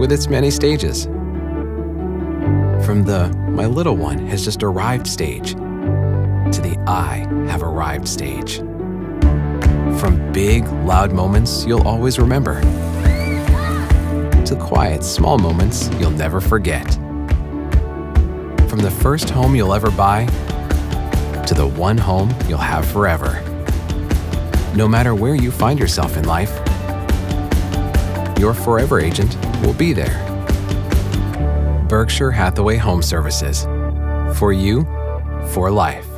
with its many stages. From the "my little one has just arrived" stage to the "I have arrived" stage. From big, loud moments you'll always remember to quiet, small moments you'll never forget. From the first home you'll ever buy to the one home you'll have forever. No matter where you find yourself in life, your forever agent will be there. Berkshire Hathaway Home Services. For you, for life.